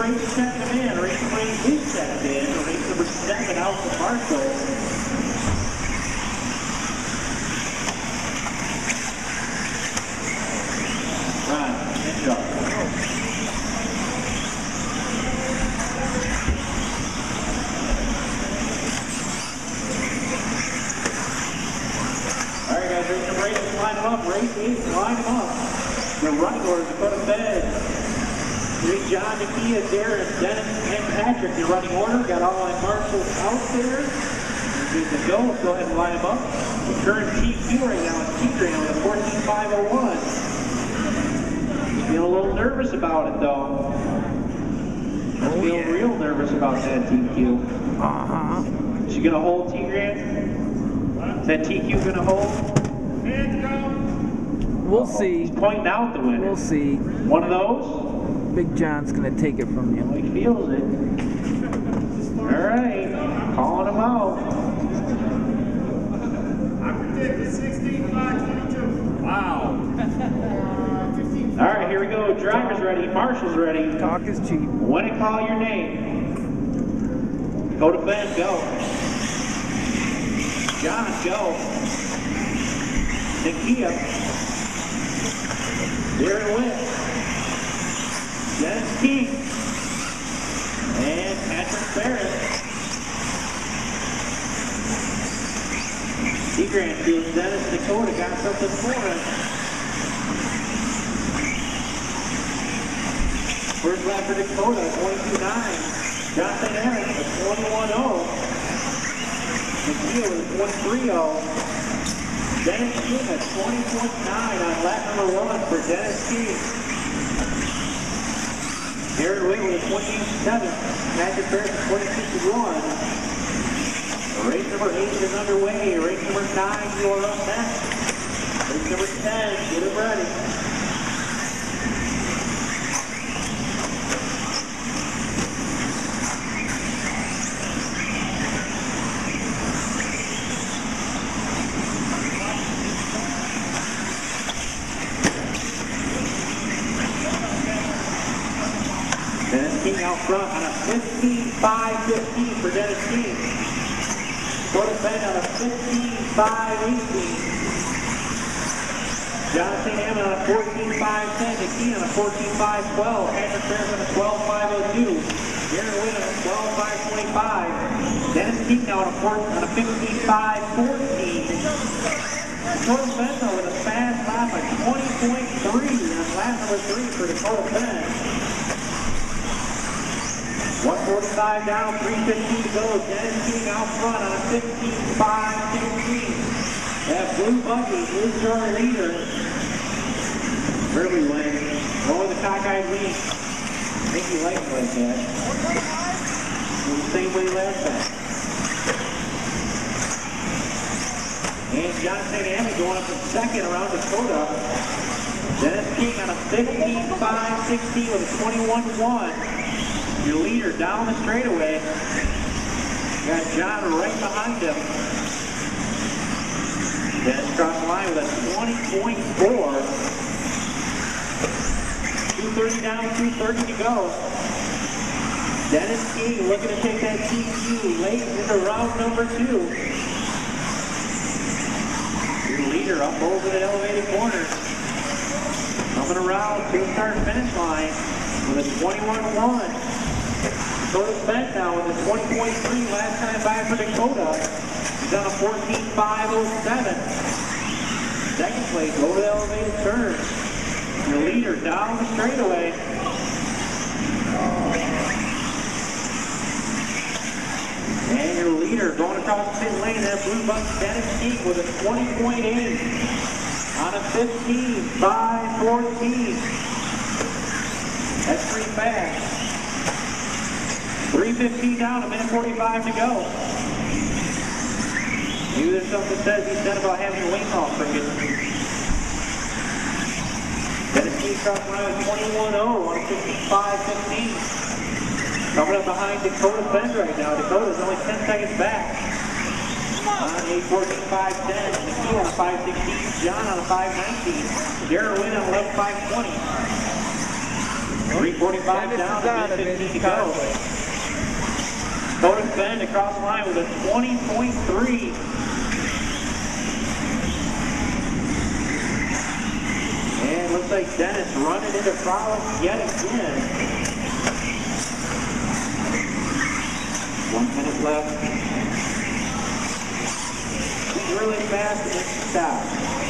race checking in. Race number 8 is checked in. Race number 7 out to Marshall. Ron, good job. All right, guys, race number 8 is line them up. Race 8, line them up. The running orders are put to bed. Here's John, Nakia, Darren, Dennis, and Patrick. The running order. Got all my marshals out there. Good to go. Let's go ahead and line them up. The current TQ right now is T-Train with a 14.501. Feeling a little nervous about it, though. Feeling real nervous about that TQ. Is she going to hold T-Grant? Is that TQ going to hold? We'll see. He's pointing out the winner. We'll see. One of those? Big John's going to take it from you. He feels it. All right. Calling him out. I predicted 16.522. Wow. All right, here we go. Driver's ready. Marshal's ready. Talk is cheap. When I call your name, go to Ben, go. John, go. Nakia. Darren Witt. Dennis King. And Patrick Barrett. T-Grant feels Dennis Dakota got something for us. First lap for Dakota, 22.9. John St. Aaron, a 21.0. McNeil with a 23.0. Dennis King, a 20.9 on lap number 1 for Dennis King. Darren Witt with a 28.7. Patrick Barrett, 26.1. Race number 8 is underway. Race number 9, you are up next. Race number 10, get it ready. Dennis King out front on a 15.515 for Dennis King. Dakota Ben on a 15.518. John St. Amman on a 14.510. Nakia on a 14.512. Patrick Barrett on a 12.502. Darren Witt on a 12.525. Dennis King now on a 15.514. Dakota Ben though with a fast lap of 20.3 on lap number 3 for Dakota Ben. 145 down, 3:15 to go. Dennis King out front on a 15.516. That blue Buggy is your leader. Early win. Over the cockeyed lead. I think he likes it like that. The same way last time. And John St. Amman going up in second around Dakota. Dennis King on a 15.516 with a 21.1. Your leader down the straightaway. Got John right behind him. Dennis crossed the line with a 20.4. 2:30 down, 2:30 to go. Dennis King looking to take that TQ late into round number 2. Your leader up over the elevated corner. Coming around to the start finish line with a 21.1. Dakota Ben now with a 20.3 last time back for Dakota. He's on a 14.507. Second place over the elevated turn. Your leader down the straightaway. And your leader going across the pit lane, that blue bus Dennis King with a 20.8 on a 15.514. That's pretty fast. 3:15 down, a minute 45 to go. Maybe there's something that says he said about having a wing off cricket. Dennis King crossed around at 21.0 on a 15.515. Coming up behind Dakota Ben right now. Dakota's only 10 seconds back. On a 14.510. Nakia on a 5.16. John on a 5.19. Darren Witt on 11.520. 3:45 down, and 15 to go. Bonus Bend across the line with a 20.3. And looks like Dennis running into problems yet again. 1 minute left. He's really fast and stops.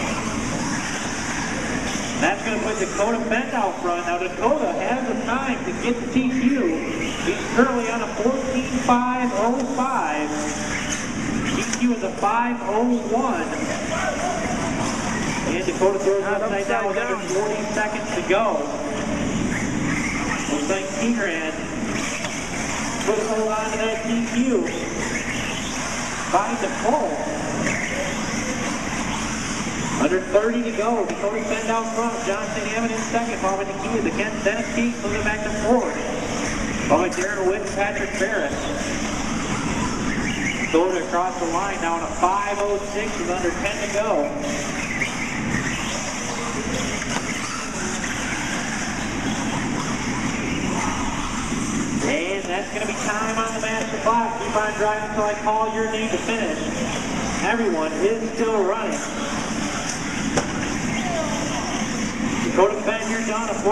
That's going to put Dakota Bent out front. Now Dakota has the time to get to TQ. He's currently on a 14.505. TQ is a 5:01. And Dakota throws upside down with under 40 seconds to go. Looks like Tigran could hold on to that TQ by default. Under 30 to go. Dakota Bend out front. John St. Amman in second. Following the key. The Kent Dennis Keith moving back to fourth. Following Darren Witt and Patrick Barrett. Going across the line now on a 5:06 with under 10 to go. And that's going to be time on the master clock. Keep on driving until I call your name to finish. Everyone is still running. Dakota Bend, you're done, a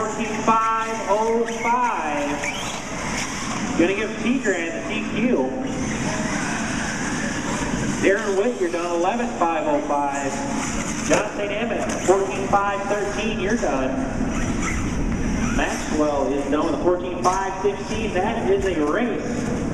14.505. Gonna give Tigran the TQ. Darren Witt, you're done, 11.505. John St. Amman, 14.513, you're done. Maxwell is done with a 14.516. That is a race.